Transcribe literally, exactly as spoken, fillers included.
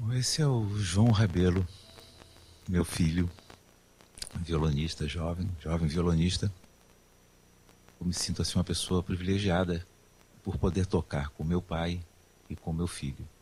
Esse é o João Rabelo, meu filho, violonista jovem, jovem violonista. Eu me sinto assim uma pessoa privilegiada por poder tocar com meu pai e com meu filho.